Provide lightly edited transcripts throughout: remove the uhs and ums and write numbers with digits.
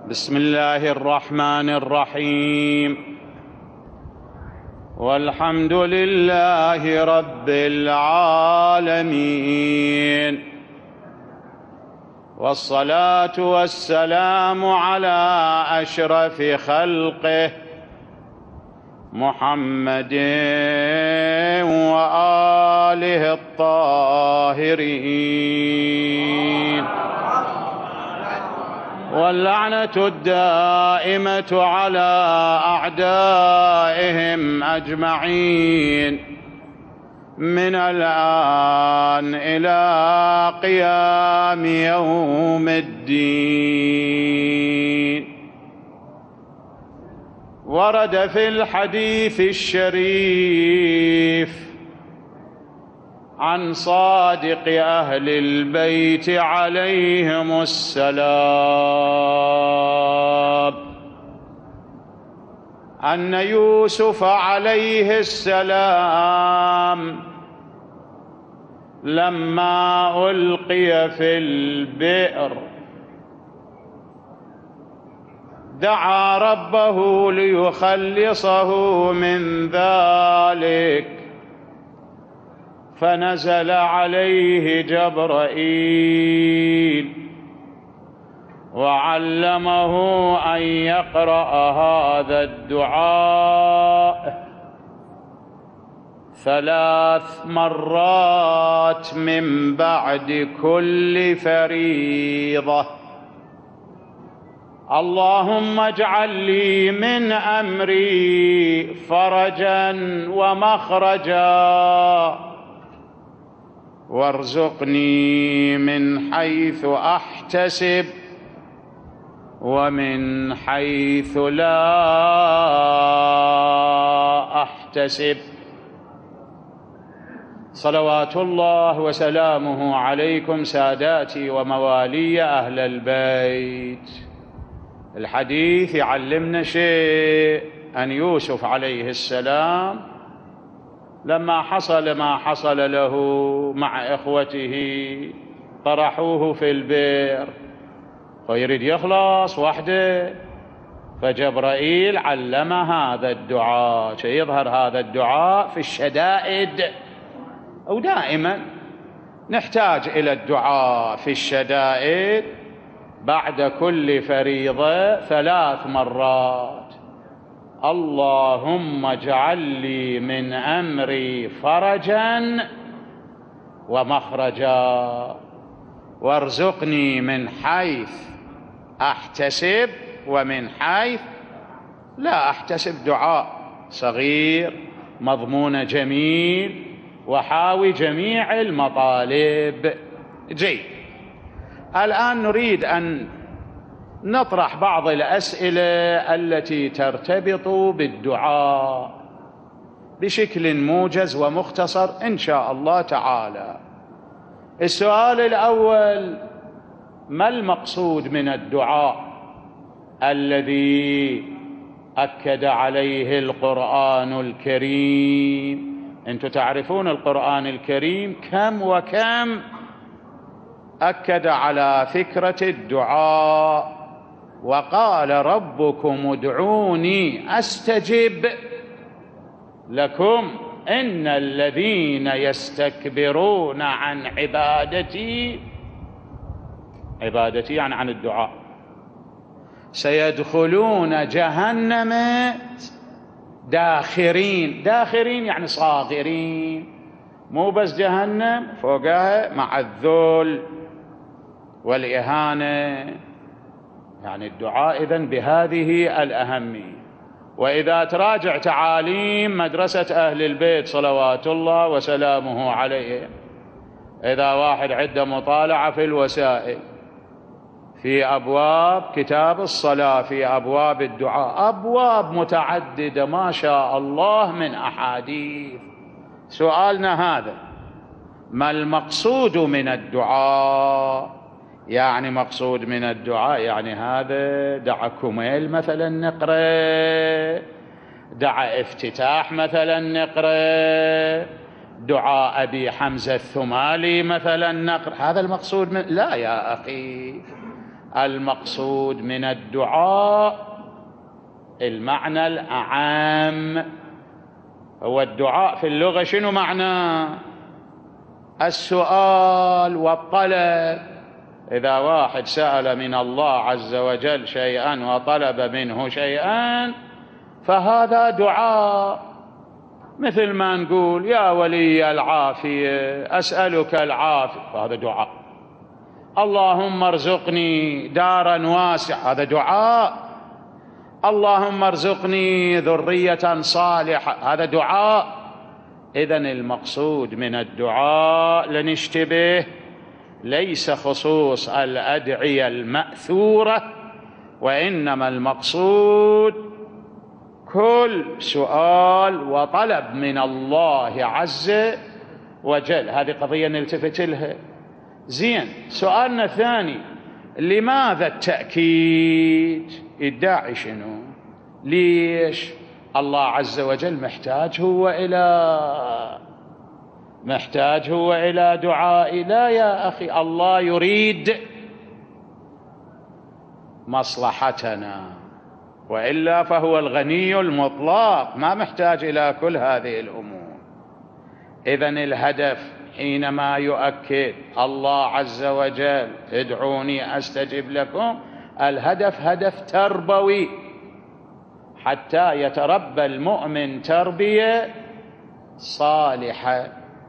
بسم الله الرحمن الرحيم. والحمد لله رب العالمين، والصلاة والسلام على أشرف خلقه محمد وآله الطاهرين، واللعنة الدائمة على أعدائهم أجمعين من الآن إلى قيام يوم الدين. ورد في الحديث الشريف عن صادق أهل البيت عليهم السلام أن يوسف عليه السلام لما ألقي في البئر دعا ربه ليخلصه من ذلك، فنزل عليه جبرائيل وعلمه أن يقرأ هذا الدعاء 3 مرات من بعد كل فريضة: اللهم اجعل لي من أمري فرجا ومخرجا، وارزقني من حيث أحتسب ومن حيث لا أحتسب. صلوات الله وسلامه عليكم ساداتي وموالي أهل البيت. الحديث يعلمنا شيء، أن يوسف عليه السلام لما حصل ما حصل له مع إخوته طرحوه في البئر ويريد يخلص وحده، فجبرائيل علم هذا الدعاء. يظهر هذا الدعاء في الشدائد، أو دائما نحتاج إلى الدعاء في الشدائد بعد كل فريضة 3 مرات: اللهم اجعل لي من أمري فرجا ومخرجا، وارزقني من حيث أحتسب ومن حيث لا أحتسب. دعاء صغير مضمون جميل وحاوي جميع المطالب. جيد، الآن نريد أن نطرح بعض الأسئلة التي ترتبط بالدعاء بشكل موجز ومختصر إن شاء الله تعالى. السؤال الأول: ما المقصود من الدعاء الذي أكد عليه القرآن الكريم؟ أنتم تعرفون القرآن الكريم كم وكم أكد على فكرة الدعاء، وقال ربكم ادعوني أستجب لكم إن الذين يستكبرون عن عبادتي يعني عن الدعاء سيدخلون جهنم داخرين. داخرين يعني صاغرين، مو بس جهنم، فوقها مع الذل والإهانة. يعني الدعاء إذن بهذه الأهمية. وإذا تراجع تعاليم مدرسة أهل البيت صلوات الله وسلامه عليهم، إذا واحد عنده مطالعة في الوسائل في أبواب كتاب الصلاة، في أبواب الدعاء، أبواب متعددة ما شاء الله من أحاديث. سؤالنا هذا: ما المقصود من الدعاء؟ يعني مقصود من الدعاء يعني هذا دعا كميل مثلا نقرأ، دعا افتتاح مثلا نقرأ، دعاء أبي حمزة الثمالي مثلا نقرأ، هذا المقصود من؟ لا يا أخي، المقصود من الدعاء المعنى الأعم. هو الدعاء في اللغة شنو معناه؟ السؤال والطلب. إذا واحد سأل من الله عز وجل شيئا وطلب منه شيئا فهذا دعاء، مثل ما نقول يا ولي العافية أسألك العافية، فهذا دعاء. اللهم ارزقني دارا واسعة، هذا دعاء. اللهم ارزقني ذرية صالحة، هذا دعاء. إذن المقصود من الدعاء لنشتبه ليس خصوص الأدعية المأثورة، وإنما المقصود كل سؤال وطلب من الله عز وجل. هذه قضية نلتفت لها. زين، سؤالنا الثاني، لماذا التأكيد؟ الداعي شنو؟ ليش؟ الله عز وجل محتاج هو إلى دعائي؟ لا يا أخي، الله يريد مصلحتنا، وإلا فهو الغني المطلق ما محتاج إلى كل هذه الأمور. إذن الهدف حينما يؤكد الله عز وجل ادعوني أستجب لكم، الهدف هدف تربوي، حتى يتربى المؤمن تربية صالحة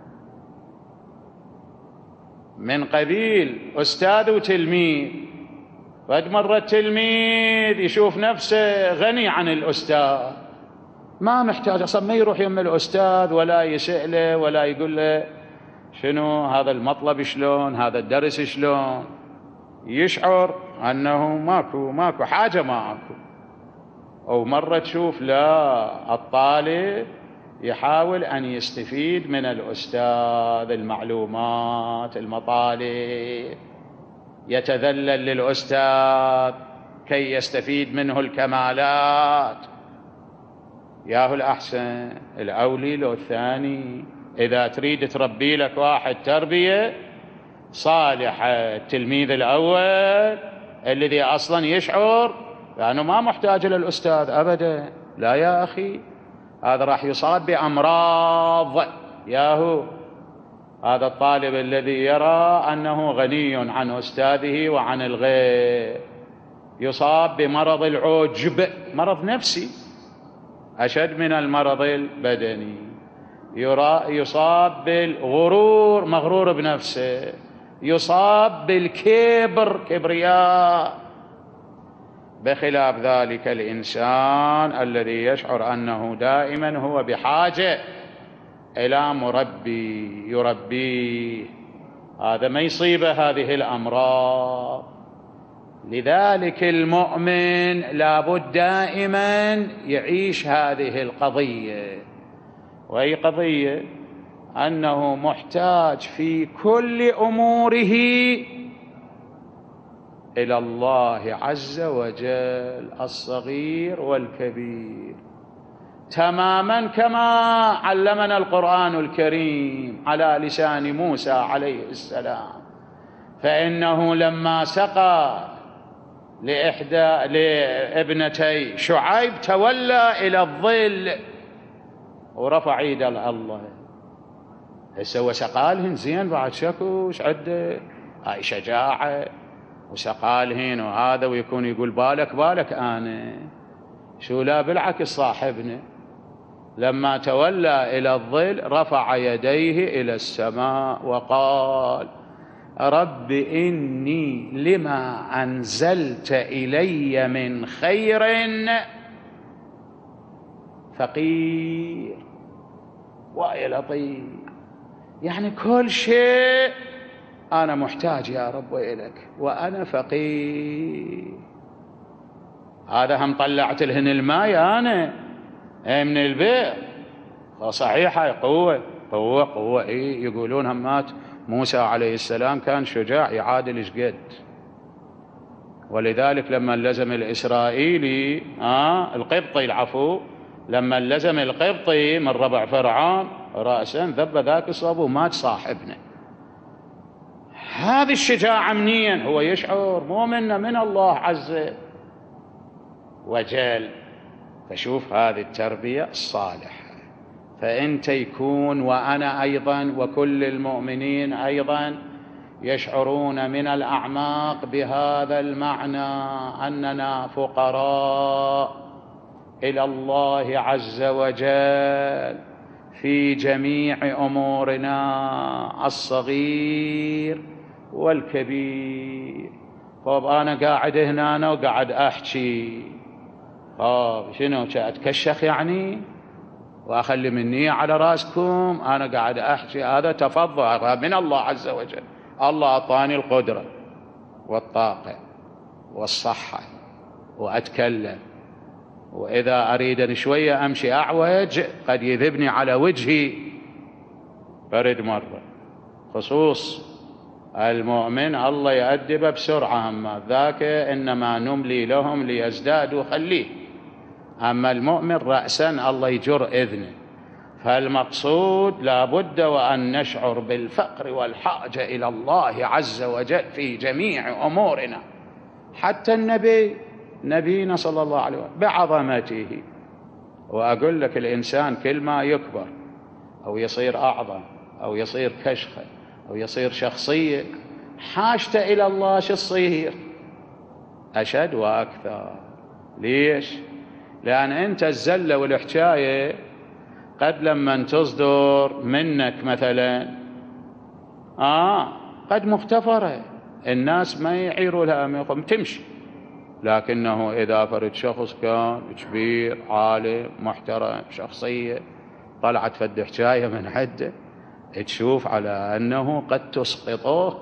من قبيل أستاذ وتلميذ. قد مرة التلميذ يشوف نفسه غني عن الأستاذ، ما محتاج أصلا، ما يروح يم الأستاذ ولا يسأله ولا يقول له شنو هذا المطلب شلون، هذا الدرس شلون، يشعر أنه ماكو حاجة ماكو. أو مرة تشوف لا، الطالب يحاول أن يستفيد من الأستاذ المعلومات المطالب، يتذلل للأستاذ كي يستفيد منه الكمالات. ياهو الأحسن الأولي لو الثاني. إذا تريد تربي لك واحد تربية صالحة، التلميذ الأول الذي أصلا يشعر لأنه ما محتاج للأستاذ أبدا، لا يا أخي، هذا راح يصاب بأمراض. ياهو هذا الطالب الذي يرى أنه غني عن أستاذه وعن الغير يصاب بمرض العجب، مرض نفسي أشد من المرض البدني. يصاب بالغرور، مغرور بنفسه، يصاب بالكبر، كبرياء. بخلاف ذلك الإنسان الذي يشعر أنه دائما هو بحاجة إلى مربي يربيه، هذا ما يصيبه هذه الأمراض. لذلك المؤمن لابد دائما يعيش هذه القضية، وهي قضية أنه محتاج في كل أموره إلى الله عز وجل، الصغير والكبير، تماما كما علمنا القرآن الكريم على لسان موسى عليه السلام. فإنه لما سقى لابنتي شعيب تولى إلى الظل ورفع ايد الله. هسه وسقالهن زين بعد شكوش عده، هاي شجاعة وسقالهن وهذا، ويكون يقول بالك أنا شو؟ لا بالعكس، صاحبنا لما تولى إلى الظل رفع يديه إلى السماء وقال رب إني لما أنزلت إلي من خير فقير. ويا لطيف، يعني كل شيء أنا محتاج يا رب إليك وأنا فقير. هذا هم طلعت لهن الماء أنا من البئر، صحيحة قوة. إيه يقولون همات موسى عليه السلام كان شجاع يعادل شقد، ولذلك لما لزم الإسرائيلي القبطي العفو، لما لزم القبطي من ربع فرعون رأسا ذب ذاك الصوب ومات صاحبنا. هذه الشجاعة منين؟ هو يشعر مو منا، من الله عز وجل. فشوف هذه التربية الصالحة. فأنت يكون وأنا أيضا وكل المؤمنين أيضا يشعرون من الأعماق بهذا المعنى، أننا فقراء إلى الله عز وجل في جميع أمورنا الصغير والكبير. طب أنا قاعد هنا أنا وقاعد أحكي، طب شنو أتكشخ يعني وأخلي مني على رأسكم؟ أنا قاعد أحكي، هذا تفضل من الله عز وجل. الله أعطاني القدرة والطاقة والصحة وأتكلم، وإذا أريد أن شوية أمشي أعوج قد يذبني على وجهي برد مرة. خصوص المؤمن الله يؤدب بسرعة، أما ذاك إنما نملي لهم ليزدادوا خليه. أما المؤمن رأسا الله يجر إذنه. فالمقصود لابد وأن نشعر بالفقر والحاجة إلى الله عز وجل في جميع أمورنا. حتى نبينا صلى الله عليه وسلم بعظمته. وأقول لك الإنسان كل ما يكبر أو يصير أعظم أو يصير كشخة أو يصير شخصية، حاجته إلى الله شو تصير؟ أشد وأكثر. ليش؟ لأن أنت الزلة والحكاية قد لما تصدر منك مثلا قد مختفرة، الناس ما يعيروا لها تمشي. لكنه إذا فرد شخص كان كبير عالم محترم شخصية طلعت فد حكاية من حده، تشوف على أنه قد تسقطه.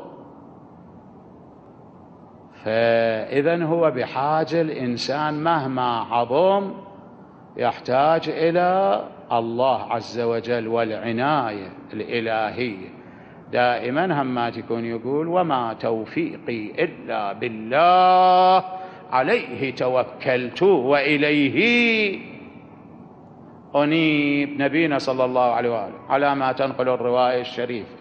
فإذن هو بحاجة الإنسان مهما عظم يحتاج إلى الله عز وجل والعناية الإلهية. دائما هم تكون يقول وما توفيقي إلا بالله عليه توكلت وإليه أنيب. نبينا صلى الله عليه وآله على ما تنقل الرواية الشريفة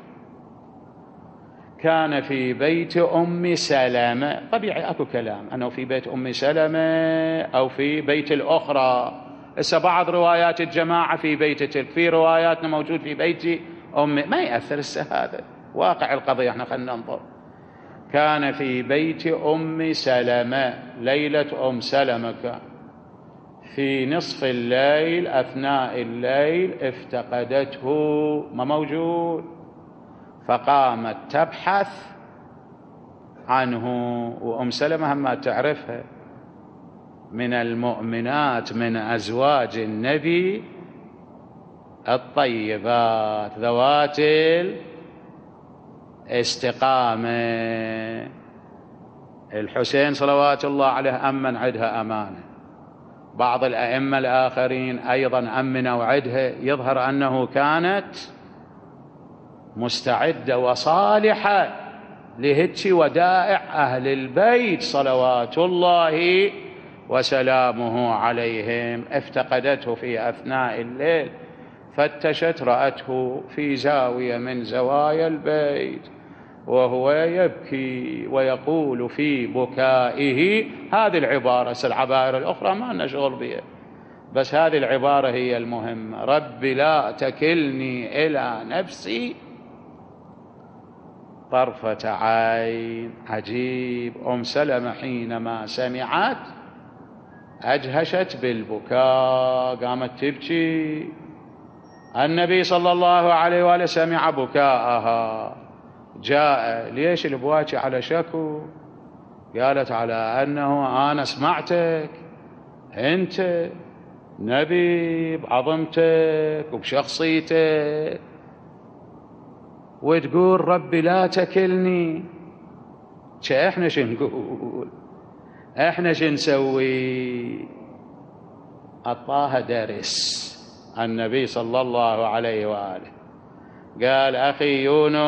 كان في بيت أم سلمة. طبيعي أكو كلام أنه في بيت أم سلمة أو في بيت الأخرى. هسه بعض روايات الجماعة في بيت تلك، في رواياتنا موجود في بيت ما يأثر هذا واقع القضية. احنا خلينا ننظر. كان في بيت أم سلمة ليلة أم سلمة، كان في نصف الليل أثناء الليل افتقدته، ما موجود. فقامت تبحث عنه. وأم سلمة هم تعرفها من المؤمنات من أزواج النبي الطيبات ذوات الاستقامة. الحسين صلوات الله عليه أمن عدها أمانة. بعض الأئمة الآخرين أيضا أمنوا عدها. يظهر أنه كانت مستعدة وصالحة لهج ودائع أهل البيت صلوات الله وسلامه عليهم. افتقدته في أثناء الليل، فتشت رأته في زاوية من زوايا البيت وهو يبكي ويقول في بكائه هذه العبارة. العبائر الأخرى ما نشغل بها، بس هذه العبارة هي المهمة: رب لا تكلني إلى نفسي طرفة عين. عجيب. أم سلمة حينما سمعت أجهشت بالبكاء، قامت تبكي. النبي صلى الله عليه وآله سمع بكاءها، جاء. ليش البواكي على شكو؟ قالت على أنه أنا سمعتك أنت نبي بعظمتك وبشخصيتك وتقول ربي لا تكلني. احنا شو نقول؟ احنا شو نسوي؟ أعطاها درس النبي صلى الله عليه وآله. قال أخي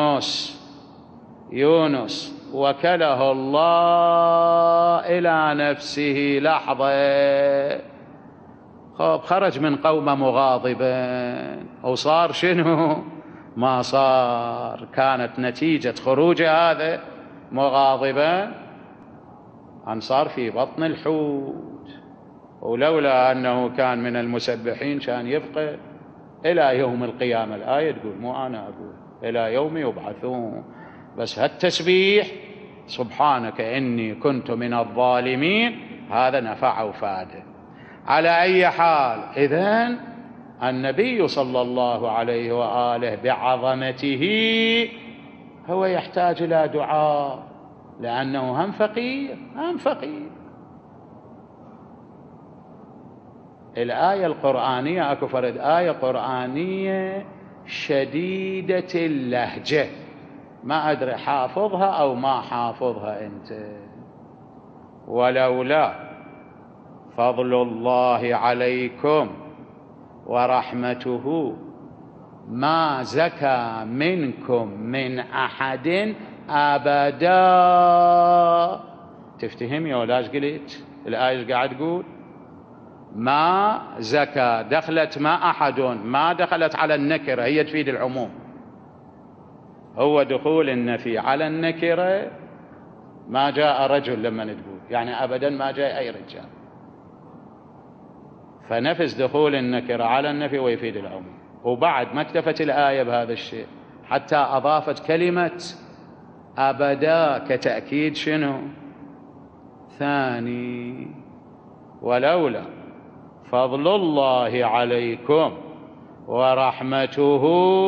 يونس وكله الله إلى نفسه لحظة. خرج من قومه مغاضبا وصار شنو؟ ما صار، كانت نتيجة خروج هذا مغاضبا أن صار في بطن الحوت، ولولا أنه كان من المسبحين كان يبقى إلى يوم القيامة. الآية تقول، مو أنا أقول، إلى يوم يبعثون. بس هالتسبيح سبحانك إني كنت من الظالمين هذا نفع وفاده. على أي حال، إذن النبي صلى الله عليه وآله بعظمته هو يحتاج إلى دعاء، لأنه هم فقير. الآية القرآنية، أكو فرد آية قرآنية شديدة اللهجة، ما أدري حافظها أو ما حافظها أنت. ولولا فضل الله عليكم ورحمته ما زكى منكم من أحد أبدا. تفتهمي ولا ايش قلت؟ الآية قاعد تقول ما زكى، دخلت ما أحد، ما دخلت على النكرة، هي تفيد العموم. هو دخول النفي على النكرة، ما جاء رجل لما تقول، يعني أبدا ما جاء أي رجال، فنفس دخول النكرة على النفي ويفيد العموم. وبعد ما اكتفت الآية بهذا الشيء حتى أضافت كلمة أبدا كتأكيد شنو؟ ثاني. ولولا فضل الله عليكم ورحمته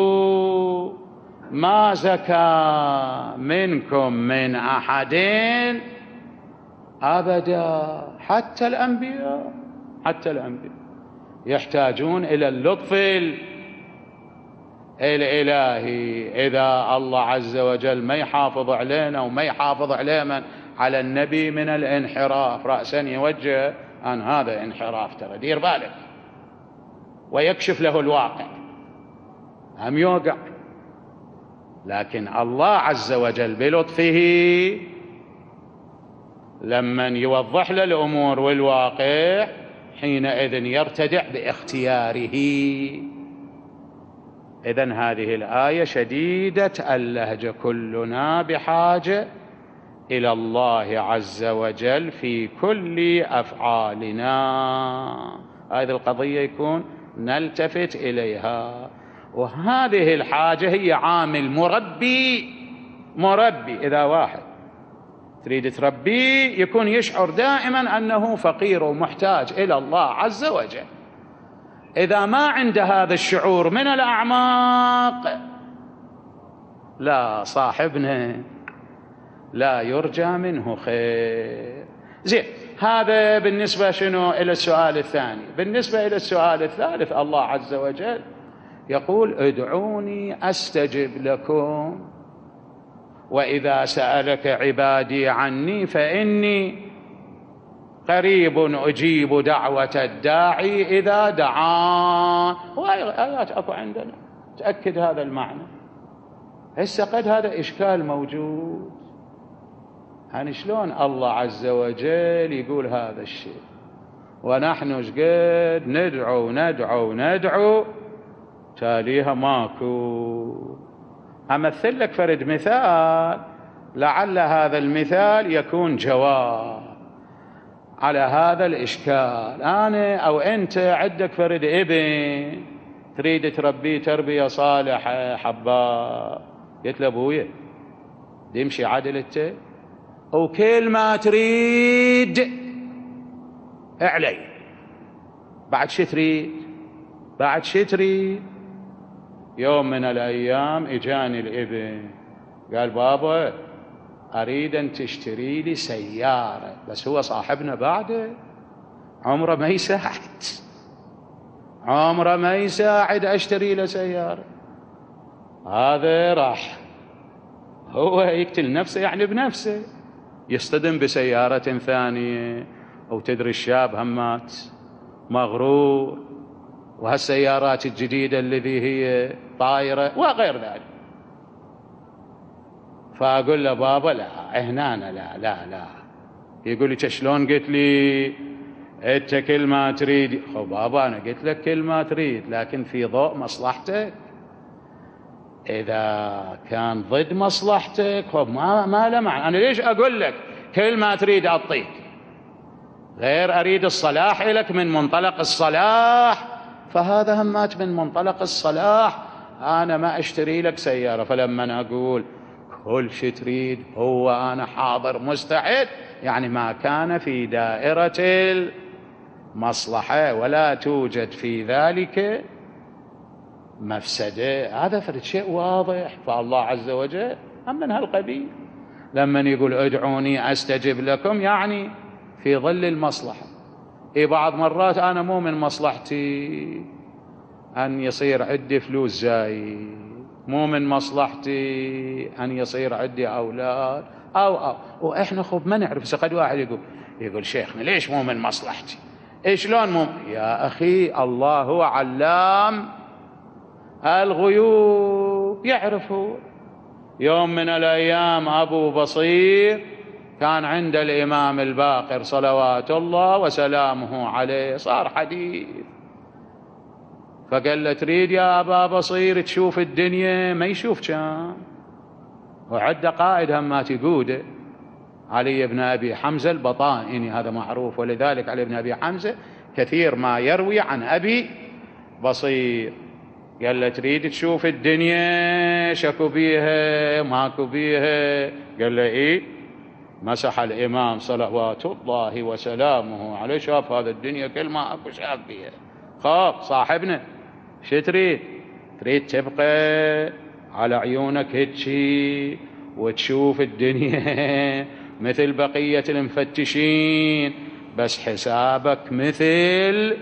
ما زكى منكم من أحد أبدا. حتى الأنبياء يحتاجون إلى اللطف الإلهي. إذا الله عز وجل ما يحافظ علينا وما يحافظ على النبي من الانحراف، رأسا يوجه أن هذا انحراف، ترى دير بالك، ويكشف له الواقع، هم يوقع. لكن الله عز وجل بلطفه لمن يوضح له الأمور والواقع حينئذ يرتدع باختياره. إذن هذه الآية شديدة اللهجة، كلنا بحاجة إلى الله عز وجل في كل أفعالنا. هذه القضية يكون نلتفت إليها، وهذه الحاجة هي عامل مربي. إذا واحد تريد تربيه يكون يشعر دائما أنه فقير ومحتاج إلى الله عز وجل. إذا ما عنده هذا الشعور من الأعماق، لا، صاحبنا لا يرجى منه خير. زين، هذا بالنسبة شنو إلى السؤال الثاني. بالنسبة إلى السؤال الثالث، الله عز وجل يقول ادعوني أستجب لكم، وإذا سألك عبادي عني فإني قريب أجيب دعوة الداعي إذا دعان. وآيات أكو عندنا تأكد هذا المعنى. هسه قد هذا إشكال موجود، يعني شلون الله عز وجل يقول هذا الشيء ونحن شقد ندعو تاليها ماكو. أمثل لك فرد مثال، لعل هذا المثال يكون جواب على هذا الإشكال. أنا أو أنت عندك فرد ابن تريد تربيه تربية صالحة، حباب، قلت له أبويا يمشي عدل أنت، وكل ما تريد اعلي، بعد شي تريد. يوم من الأيام إجاني الابن قال بابا أريد أن تشتري لي سيارة، بس هو صاحبنا بعده عمره ما يساعد أشتري له سيارة. هذا راح هو يقتل نفسه، يعني بنفسه يصطدم بسيارة ثانية، أو تدري الشاب همات مغرور، وهالسيارات الجديدة الذي هي طائرة وغير ذلك. فأقول له بابا لا، هنا لا. يقول لي شلون؟ قلت لي انت كل ما تريد. بابا أنا قلت لك كل ما تريد، لكن في ضوء مصلحتك. إذا كان ضد مصلحتك ما له معنى. أنا ليش أقول لك كل ما تريد أعطيك، غير أريد الصلاح لك من منطلق الصلاح، فهذا همات من منطلق الصلاح. أنا ما أشتري لك سيارة، فلما أنا أقول كل شيء تريد هو أنا حاضر مستعد، يعني ما كان في دائرة المصلحة ولا توجد في ذلك مفسدة، هذا فرد شيء واضح. فالله عز وجل أم من هالقبيل لما يقول ادعوني أستجب لكم، يعني في ظل المصلحة. بعض مرات أنا مو من مصلحتي أن يصير عندي فلوس زايد، مو من مصلحتي أن يصير عندي أولاد أو وإحنا خب ما نعرف. قد واحد يقول شيخنا ليش مو من مصلحتي؟ شلون مو؟ يا أخي الله هو علام الغيوب، يعرفه. يوم من الأيام أبو بصير كان عند الإمام الباقر صلوات الله وسلامه عليه، صار حديث، فقال له تريد يا أبا بصير تشوف الدنيا؟ ما يشوف كان، وعد قائد همات يقوده، علي بن أبي حمزة البطائني، هذا معروف، ولذلك علي بن أبي حمزة كثير ما يروي عن أبي بصير. قال له تريد تشوف الدنيا شكو بيها ماكو بيها؟ قال له إيه. مسح الإمام صلوات الله وسلامه عليه، شاف هذا الدنيا كل ما أكو شاف بيها. خاف صاحبنا شو تريد؟ تريد تبقى على عيونك هيك وتشوف الدنيا مثل بقية المفتشين، بس حسابك مثل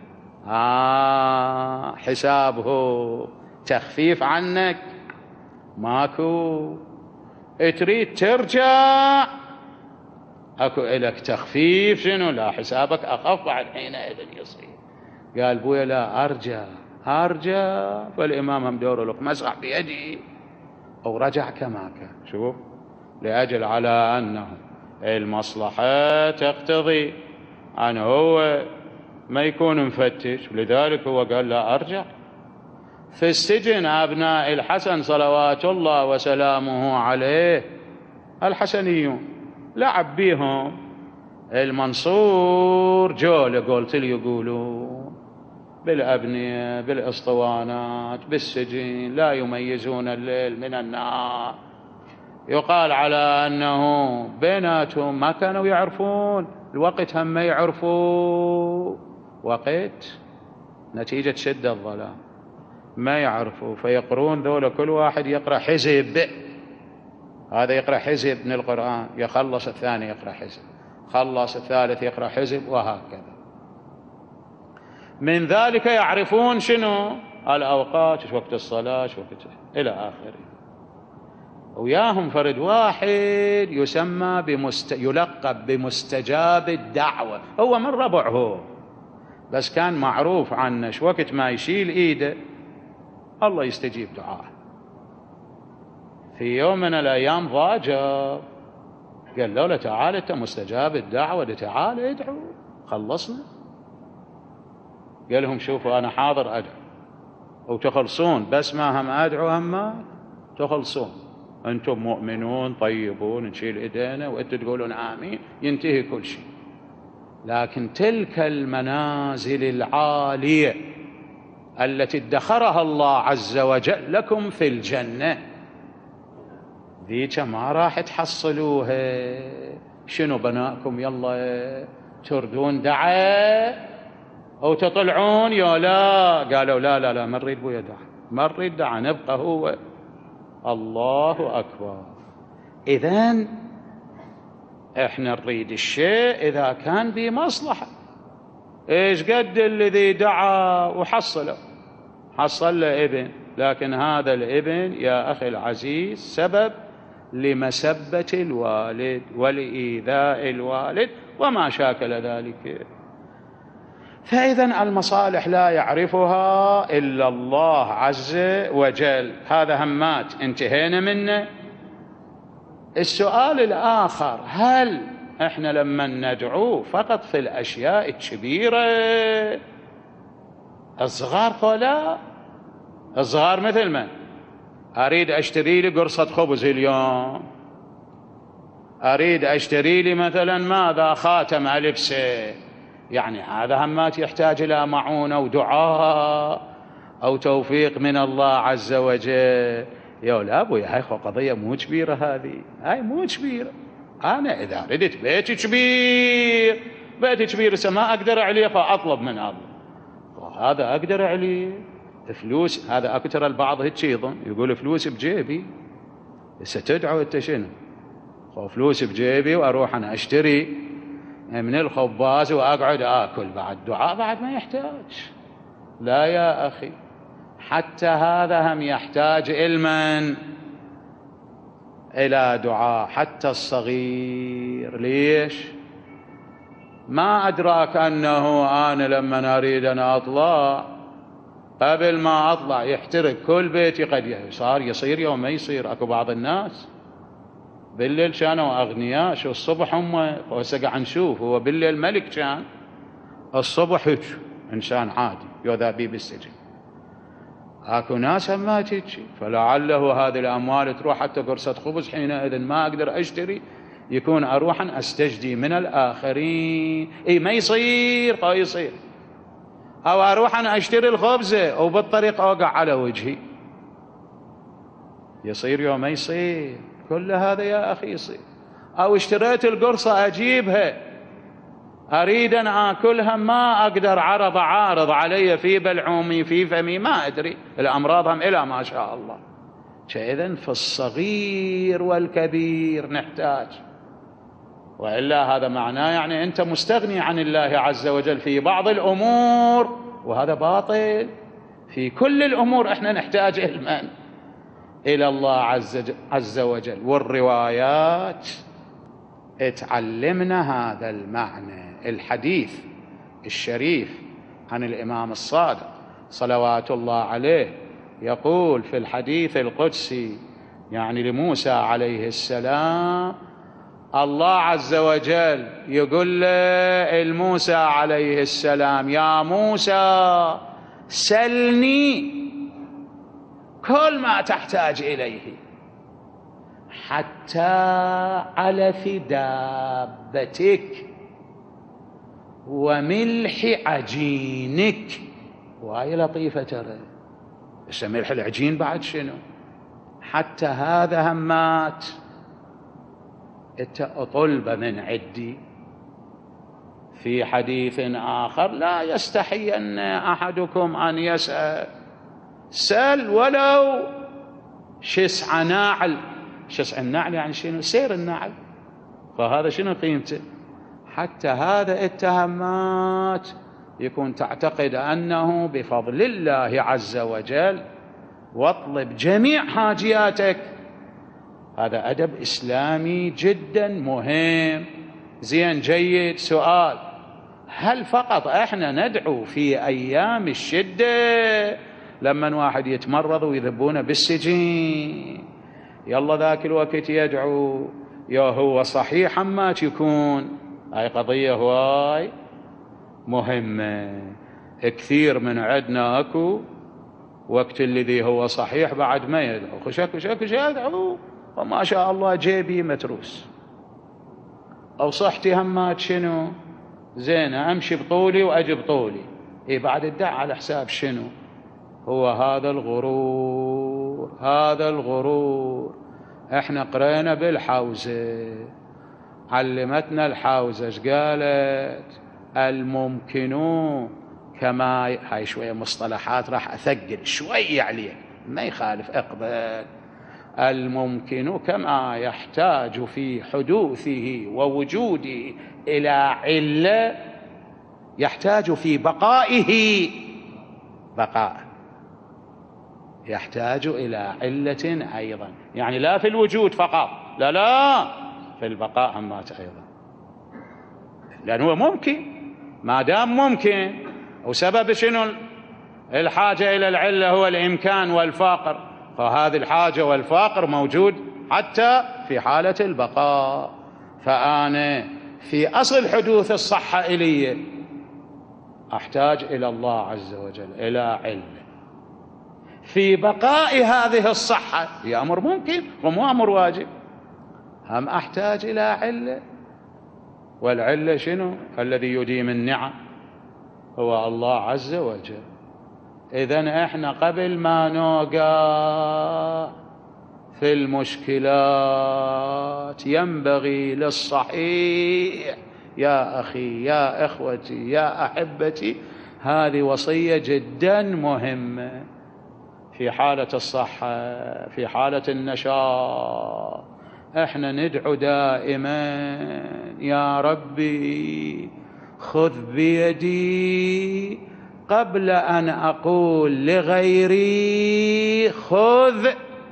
حسابه، تخفيف عنك ماكو. تريد ترجع اكو إلك تخفيف، شنو؟ لا حسابك أخف بعد حينئذ يصير. قال بويا لا أرجع. فالإمام هم دوره لك مسح بيدي ورجع كما كان. شوف، لأجل على أنه المصلحة تقتضي أن هو ما يكون مفتش، لذلك هو قال لا أرجع. في السجن أبناء الحسن صلوات الله وسلامه عليه الحسنيون، لعب بيهم المنصور جولة، قلت لي يقولون بالأبنية بالأسطوانات بالسجن، لا يميزون الليل من النهار. يقال على أنه بيناتهم ما كانوا يعرفون الوقت، هم ما يعرفوا وقت نتيجة شدة الظلام، ما يعرفوا، فيقرون ذولا كل واحد يقرأ حزب، هذا يقرأ حزب من القرآن، يخلص الثاني يقرأ حزب، خلص الثالث يقرأ حزب، وهكذا. من ذلك يعرفون شنو الأوقات، شو وقت الصلاة، شو وقت إلى آخره. وياهم فرد واحد يسمى يلقب بمستجاب الدعوة، هو من ربعه، بس كان معروف عنه شو وقت ما يشيل إيده الله يستجيب دعاءه. في يوم من الأيام ضاجر، قال له تعال أنت مستجاب الدعوة، تعال ادعو خلصنا. قال لهم شوفوا أنا حاضر أدعو وتخلصون، بس ما هم أدعو هم تخلصون، أنتم مؤمنون طيبون نشيل إيدينا وأنتم تقولون آمين، ينتهي كل شيء. لكن تلك المنازل العالية التي ادخرها الله عز وجل لكم في الجنة، ذيك ما راح تحصلوها. شنو بناكم يلا تردون دعاء أو تطلعون يا لا؟ قالوا لا ما نريد بويا دعاء، ما نريد دعاء، نبقى هو الله أكبر. إذن إحنا نريد الشيء إذا كان بمصلحة. إيش قد الذي دعا وحصل له ابن، لكن هذا الابن يا أخي العزيز سبب لمسبة الوالد ولإيذاء الوالد وما شاكل ذلك. فإذا المصالح لا يعرفها إلا الله عز وجل. هذا همات انتهينا منه. السؤال الآخر، هل احنا لما ندعو فقط في الأشياء الكبيرة؟ الصغار لا، الصغار مثل من أريد أشتري لي قرصة خبز اليوم، أريد أشتري لي مثلا ماذا خاتم ألبسه، يعني هذا همات يحتاج إلى معونة ودعاء أو توفيق من الله عز وجل. يا ولا أبوي هاي قضية مو كبيرة، هاي مو كبيرة. أنا إذا ردت بيت كبير، بيت كبير ما أقدر عليه فأطلب من الله، وهذا أقدر عليه فلوس. هذا أكثر البعض هيك يظن، يقول فلوس بجيبي. ستدعو أنت شنو؟ فلوس بجيبي وأروح أنا أشتري من الخباز وأقعد آكل، بعد دعاء بعد ما يحتاج. لا يا أخي، حتى هذا هم يحتاج علما إلى دعاء، حتى الصغير. ليش؟ ما أدراك أنه أنا لما أريد أن أطلع، قبل ما أطلع يحترق كل بيتي، قد يصير يوم ما يصير. أكو بعض الناس بالليل كانوا أغنياء، شو الصبح هم هسه قاعد نشوف، هو بالليل ملك كان، الصبح هيك إنسان عادي يذهب بالسجن. أكو ناس ما تجي، فلعله هذه الأموال تروح حتى قرصة خبز حينئذ ما أقدر أشتري، يكون أروح أستجدي من الآخرين. ما يصير يصير. أو أروح أنا أشتري الخبزة وبالطريق أوقع على وجهي، يصير يوم ما يصير. كل هذا يا أخي يصير. أو اشتريت القرصة أجيبها، أريد أن آكلها ما أقدر، عارض علي في بلعومي في فمي، ما أدري الأمراض هم إلى ما شاء الله. فإذن في الصغير والكبير نحتاج، وإلا هذا معناه يعني أنت مستغني عن الله عز وجل في بعض الأمور، وهذا باطل. في كل الأمور احنا نحتاج علما إلى الله عز وجل. والروايات تعلمنا هذا المعنى. الحديث الشريف عن الإمام الصادق صلوات الله عليه يقول في الحديث القدسي، يعني لموسى عليه السلام، الله عز وجل يقول لموسى عليه السلام: يا موسى سلني كل ما تحتاج إليه حتى علف دابتك وملح عجينك. وهي لطيفة ترى، بس ملح العجين بعد شنو؟ حتى هذا همات طلب من عدي. في حديث آخر: لا يستحين أحدكم أن يسأل، سل ولو شسع ناعل. شسع النعل يعني شنو؟ سير النعل. فهذا شنو قيمته؟ حتى هذا التهمات يكون تعتقد أنه بفضل الله عز وجل، واطلب جميع حاجياتك. هذا أدب إسلامي جدا مهم. زين، جيد. سؤال: هل فقط احنا ندعو في أيام الشدة لما واحد يتمرض ويذبونه بالسجين يلا ذاك الوقت يدعو؟ يا هو صحيح ما تكون هاي قضية هواي مهمة. كثير من عندنا اكو وقت الذي هو صحيح بعد ما يدعو، خشك يدعو وما شاء الله جيبي متروس، او صحتي همات شنو زينة، امشي بطولي واجي بطولي. بعد الدعاء على حساب شنو؟ هو هذا الغرور، هذا الغرور. احنا قرينا بالحوزة، علمتنا الحوزة ايش قالت؟ الممكن كما، هاي شوية مصطلحات راح أثقل شوية عليها، ما يخالف اقبل. الممكن كما يحتاج في حدوثه ووجوده إلى علة، يحتاج في بقائه بقاء، يحتاج إلى علة أيضا. يعني لا في الوجود فقط، لا في البقاء همات أيضا، لأنه ممكن. ما دام ممكن، وسبب شنو الحاجة إلى العلة؟ هو الإمكان والفقر. فهذه الحاجة والفقر موجود حتى في حالة البقاء. فأنا في أصل حدوث الصحة إلي أحتاج إلى الله عز وجل، إلى علة. في بقاء هذه الصحة، هي أمر ممكن ومو أمر واجب، هم أحتاج إلى علة، والعلة شنو؟ الذي يديم النعم هو الله عز وجل. إذن إحنا قبل ما نوقع في المشكلات ينبغي للصحيح، يا أخي يا إخوتي يا أحبتي، هذه وصية جدا مهمة في حالة الصحة، في حالة النشاط. احنا ندعو دائما يا ربي خذ بيدي قبل أن أقول لغيري خذ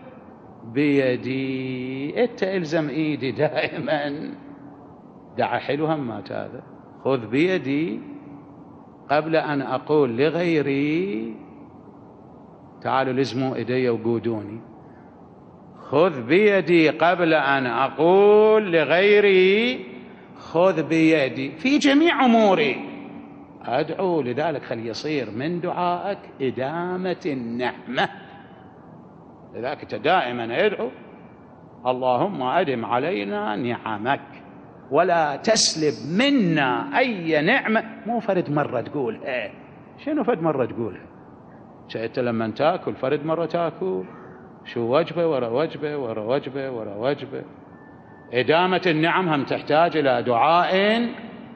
بيدي. انت الزم ايدي دائما، دعا حلو همات هذا، خذ بيدي قبل أن أقول لغيري، تعالوا لزموا ايدي وقودوني، خذ بيدي قبل أن أقول لغيري خذ بيدي في جميع أموري. أدعو لذلك، خلي يصير من دعائك إدامة النعمة. لذلك أنت دائما ادعو اللهم أدم علينا نعمك ولا تسلب منا أي نعمة. مو فرد مرة تقولها، شنو فرد مرة تقولها؟ شئت لما تاكل فرد مرة تاكل، شو وجبة ورا وجبة ورا وجبة ورا وجبة. إدامة النعم هم تحتاج إلى دعاء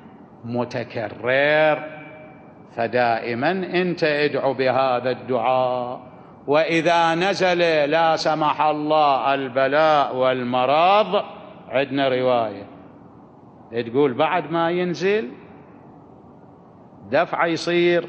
متكرر، فدائما أنت ادعو بهذا الدعاء. وإذا نزل لا سمح الله البلاء والمرض، عندنا رواية تقول بعد ما ينزل دفع يصير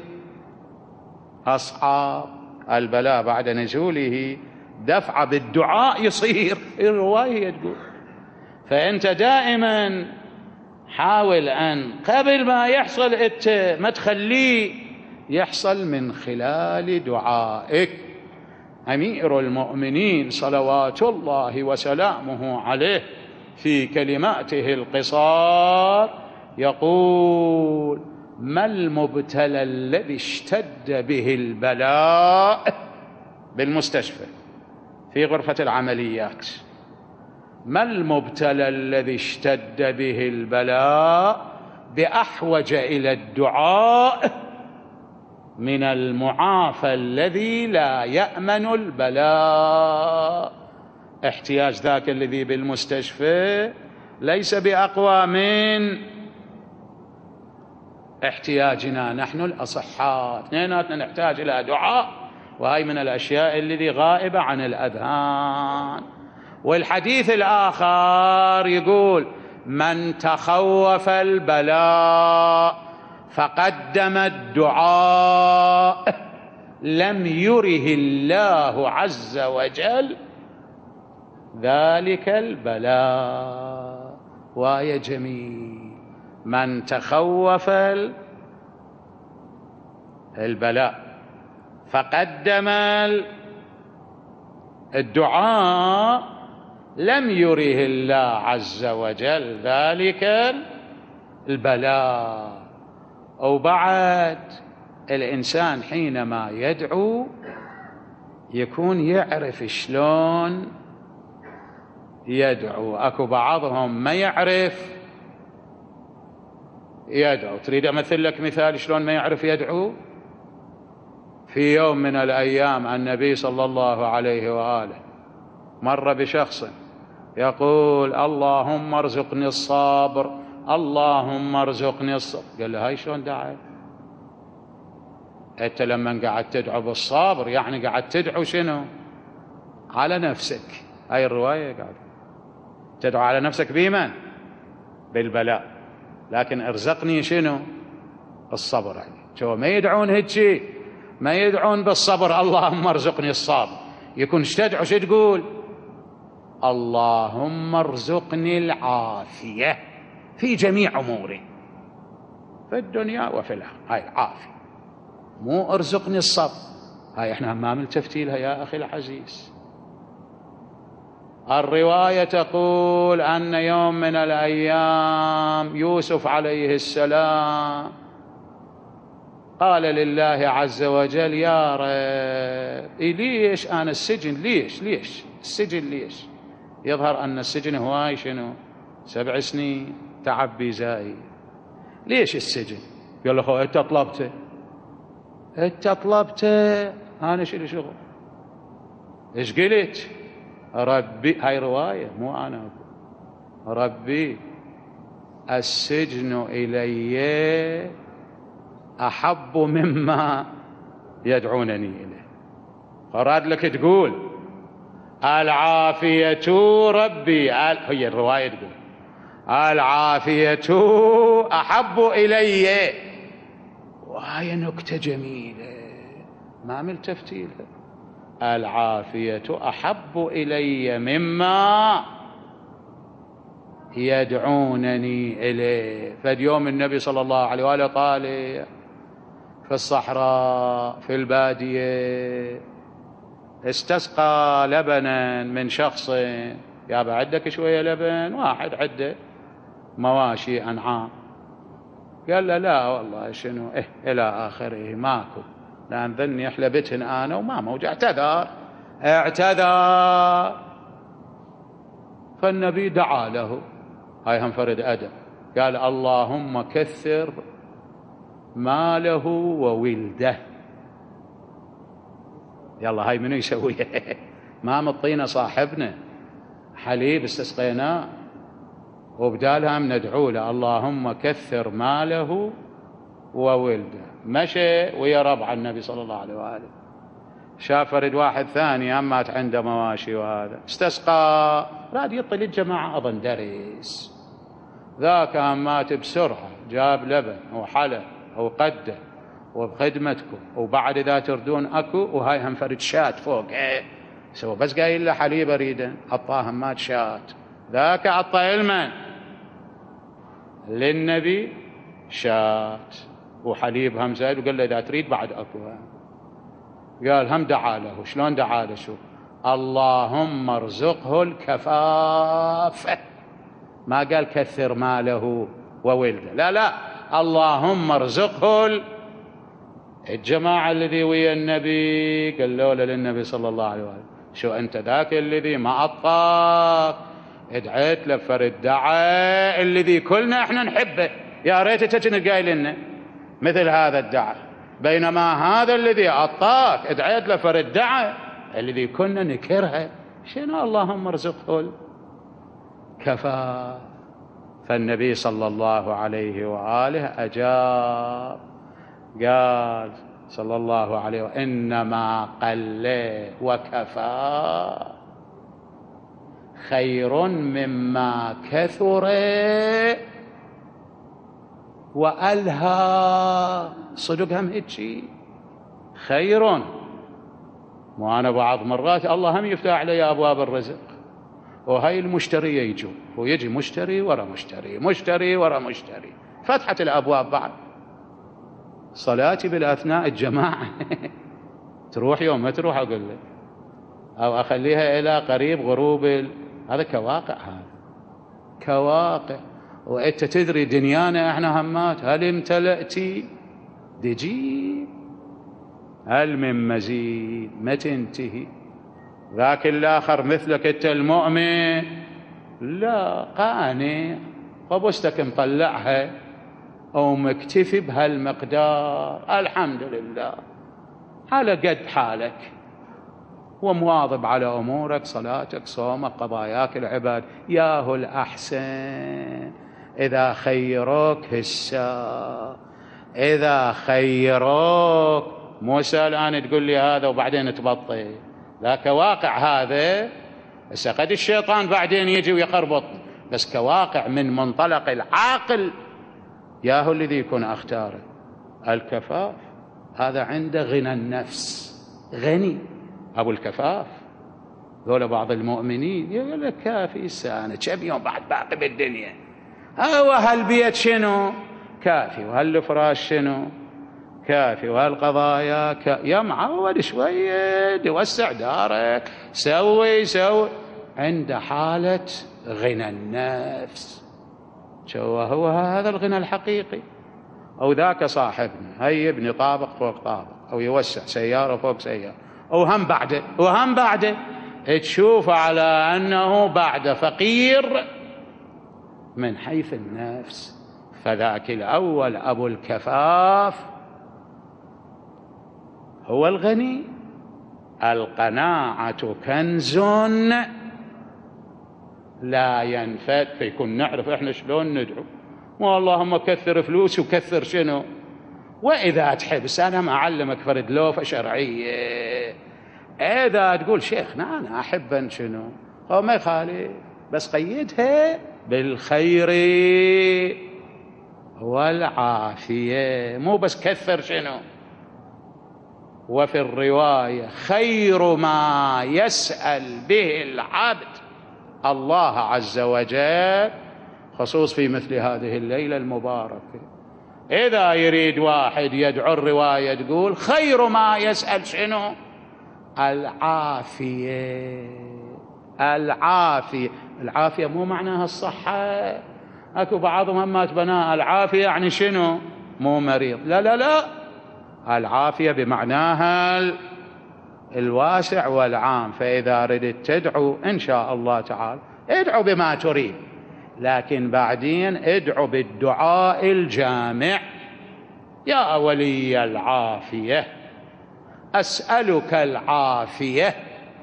أصحاب البلاء بعد نزوله دفع بالدعاء يصير، الرواية تقول. فأنت دائما حاول أن قبل ما يحصل أنت ما تخليه يحصل من خلال دعائك. أمير المؤمنين صلوات الله وسلامه عليه في كلماته القصار يقول: ما المبتلى الذي اشتد به البلاء بالمستشفى في غرفة العمليات؟ ما المبتلى الذي اشتد به البلاء بأحوج إلى الدعاء من المعافى الذي لا يأمن البلاء؟ احتياج ذاك الذي بالمستشفى ليس بأقوى من احتياجنا نحن الأصحاء. اثنيناتنا نحتاج إلى دعاء، وهي من الأشياء التي غائبة عن الأذهان. والحديث الآخر يقول: من تخوف البلاء فقدم الدعاء لم يره الله عز وجل ذلك البلاء. ويا جميل، من تخوف البلاء فقدم الدعاء لم يره الله عز وجل ذلك البلاء. وبعد الإنسان حينما يدعو يكون يعرف شلون يدعو. أكو بعضهم ما يعرف يدعو. تريد أمثل لك مثال شلون ما يعرف يدعو؟ في يوم من الأيام النبي صلى الله عليه وآله مر بشخص يقول: اللهم ارزقني الصبر، اللهم ارزقني الصبر. قال له: هاي شلون دعاء؟ انت لما قاعد تدعو بالصبر يعني قاعد تدعو شنو؟ على نفسك. هاي الرواية قاعد تدعو على نفسك بمن؟ بالبلاء. لكن ارزقني شنو؟ الصبر. يعني شو ما يدعون هيك، ما يدعون بالصبر اللهم ارزقني الصبر، يكون تدعو شو تقول؟ اللهم ارزقني العافية في جميع أموري في الدنيا وفي الآخرة. هاي العافية، مو ارزقني الصبر. هاي احنا ما ملتفتي لها يا أخي العزيز. الرواية تقول أن يوم من الأيام يوسف عليه السلام قال لله عز وجل: يا رب ليش أنا السجن؟ ليش السجن؟ ليش؟ يظهر أن السجن هواي شنو 7 سنين تعب بي زايد. ليش السجن؟ قال له: أخوة أنت طلبته، أنا شو شغل؟ إيش قلت؟ ربي، هاي رواية مو أنا أقول، ربي السجن إلي أحب مما يدعونني إليه. فراد لك تقول العافية ربي، هي الرواية تقول العافية أحب إلي، وهي نكتة جميلة ما ملتفتي لها. العافية أحب إلي مما يدعونني إليه. فاليوم النبي صلى الله عليه وآله طالع في الصحراء في البادية، استسقى لبنا من شخص، يابا عندك شوية لبن؟ واحد عنده مواشي أنعام. قال له: لا والله شنو إلى آخره ماكو، لأن ظني أحلبتهن أنا وما موجع. اعتذر. فالنبي دعا له، هاي هم فرد أدب، قال: اللهم كثر ماله وولده. يلا هاي منو يسويها؟ ما مطينا صاحبنا حليب استسقيناه، وبدالها ندعو له اللهم كثر ماله وولده. مشى ويا ربع النبي صلى الله عليه وآله، شاف فرد واحد ثاني أمات عنده مواشي، وهذا استسقى راد يطل الجماعة أظن درس، ذاك أمات بسرعة جاب لبن وحلب وقده وبخدمتكم، وبعد إذا تردون أكو، وهاي هم فرد شات فوق سوى بس قايل له حليب أريده، عطاه همات شات، ذاك عطى علما للنبي شات وحليب هم زايد، وقال له إذا تريد بعد أكو. قال هم دعا له. شلون دعا له؟ شو اللهم ارزقه الكفافة، ما قال كثر ماله وولده، لا اللهم ارزقه. الجماعة الذي ويا النبي قالوا له للنبي صلى الله عليه وسلم: شو أنت ذاك الذي ما أعطاك ادعيت له فرد دعاء الذي كلنا احنا نحبه، يا ريت تجن قايل لنا مثل هذا الدعاء، بينما هذا الذي أعطاك ادعيت له فرد دعاء الذي كنا نكرهه. شنو اللهم ارزقه الكفاف؟ فالنبي صلى الله عليه وآله أجاب، قال صلى الله عليه وسلم: إنما قل وكفى خير مما كثر وألهى. صدق هم هيك خير. وأنا بعض مرات الله هم يفتح علي أبواب الرزق، وهاي المشترية يجوا، ويجي مشتري ورا مشتري، مشتري ورا مشتري، فتحت الأبواب بعد. صلاتي بالأثناء الجماعة تروح يوم ما تروح أقول لك، أو أخليها إلى قريب غروب هذا كواقع، هذا كواقع. وأنت تدري دنيانا احنا همات، هل امتلأتي دجي، هل من مزيد ما تنتهي. ذاك الآخر مثلك أنت المؤمن لا قانع، وبستك مطلعها أو مكتفي بهالمقدار، الحمد لله على قد حالك، ومواظب على أمورك، صلاتك، صومك، قضاياك، العباد. ياهو الأحسن إذا خيروك هسا، إذا خيروك مو الآن تقول لي هذا وبعدين تبطل، لا كواقع هذا. هسه قد الشيطان بعدين يجي ويقربط، بس كواقع من منطلق العاقل ياهو الذي يكون أختاره الكفاف. هذا عنده غنى النفس، غني أبو الكفاف. ذولا بعض المؤمنين يقول لك كافي السنة كم يوم بعد باقي بالدنيا، وهالبيت شنو كافي، وهالفراش شنو كافي، وهالقضايا يا معود شوية وسع دارك، سوي عند حالة غنى النفس. هو هذا الغنى الحقيقي. أو ذاك صاحبنا هي يبني طابق فوق طابق، أو يوسع سيارة فوق سيارة، وهم بعده تشوف على أنه بعد فقير من حيث النفس. فذاك الأول أبو الكفاف هو الغني. القناعة كنز لا ينفد. فيكون نعرف إحنا شلون ندعو، واللهم كثر فلوس وكثر شنو. وإذا تحب أنا معلمك فرد لوفة شرعية، إذا تقول شيخنا أنا أحب أن شنو، هو ما يخالف، بس قيدها بالخير والعافية، مو بس كثر شنو. وفي الرواية خير ما يسأل به العبد الله عز وجل، خصوص في مثل هذه الليلة المباركة. إذا يريد واحد يدعو، الرواية تقول خير ما يسأل شنو؟ العافية. العافية مو معناها الصحة. أكو بعضهم همات بناء العافية يعني شنو؟ مو مريض. لا لا لا، العافية بمعناها الواسع والعام. فإذا ردت تدعو إن شاء الله تعالى ادعو بما تريد، لكن بعدين ادعو بالدعاء الجامع. يا ولي العافية أسألك العافية،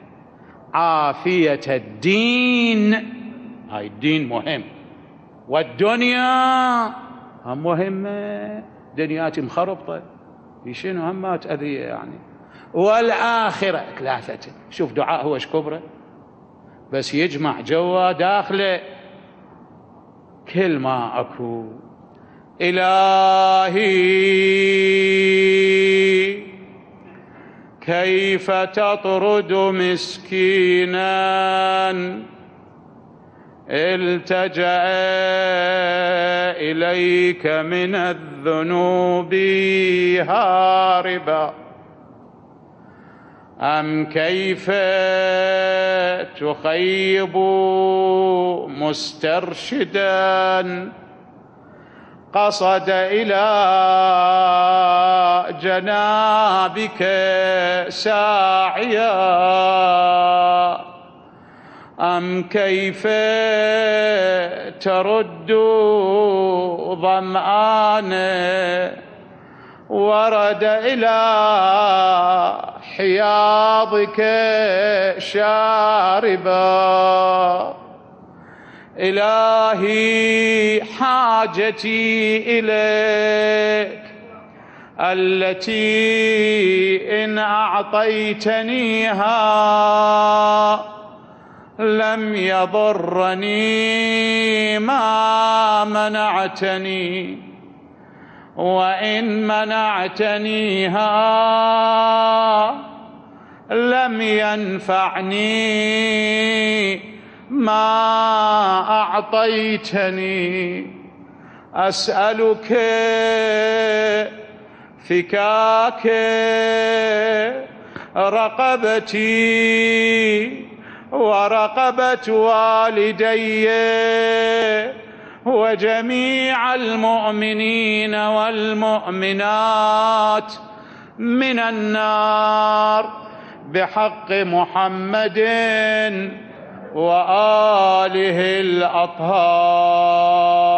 عافية الدين، هاي الدين مهم، والدنيا هم مهمة، دنياتي مخربطة في شنو همات أذية يعني، والآخرة ثلاثة. شوف دعاء هو ايش كبره، بس يجمع جوا داخله كل ما أكو. إلهي كيف تطرد مسكينا التجأ إليك من الذنوب هاربا، أم كيف تخيب مسترشدا قصد إلى جنابك ساعيا، أم كيف ترد ظمآن ورد إلى حياضك شاربا. إلهي حاجتي إليك التي إن أعطيتنيها لم يضرني ما منعتني، وإن منعتنيها لم ينفعني ما أعطيتني. أسألك فكاك رقبتي ورقبة والدي وجميع المؤمنين والمؤمنات من النار بحق محمد وآله الأطهار.